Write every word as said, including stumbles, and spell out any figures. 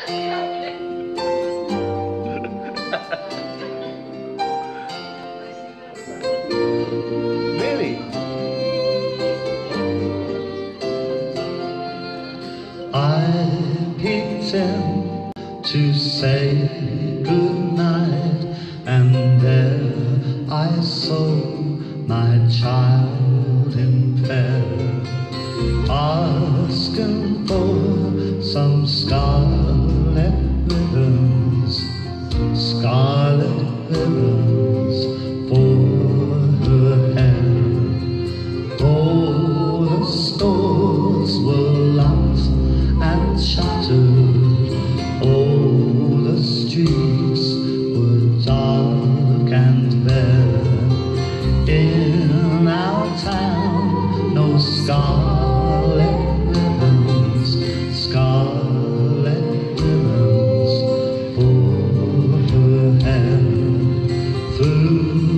Really? I peeked in to say goodnight, and there I saw my child in bed, asking for some scarlet ribbons, scarlet ribbons for her hair. Oh, the stores were locked and shuttered. Oh, the streets were dark and bare. In our town, no scarlet ribbons, scarlet ribbons for her hair. Through